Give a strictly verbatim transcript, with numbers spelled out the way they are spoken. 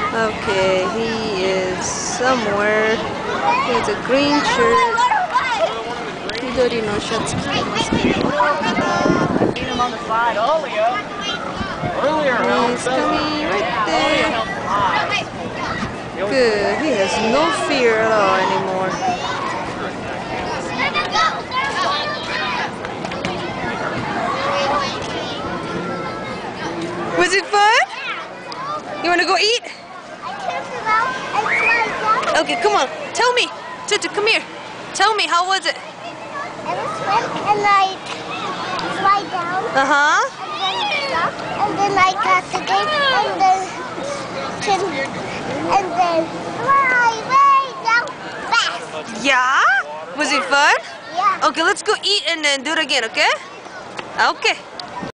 Okay, he is somewhere. He has a green shirt. Midori no shirts. I seen him on the side earlier. Earlier, He's coming right there. Good. He has no fear at all anymore. Was it fun? You want to go eat? Okay, come on. Tell me. Tutu, come here. Tell me, how was it? I was swim and I slide down. Uh-huh. And then I got the game and then and then fly way down fast. Yeah? Was it fun? Yeah. Okay, let's go eat and then do it again, okay? Okay.